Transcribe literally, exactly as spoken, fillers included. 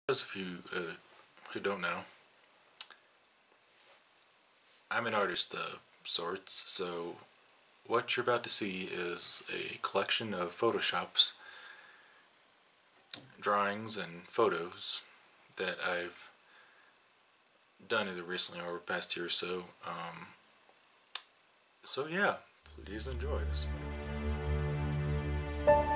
Those of you uh, who don't know, I'm an artist of sorts, so what you're about to see is a collection of Photoshops, drawings, and photos that I've done either recently or over the past year or so. Um, so yeah, please enjoy this.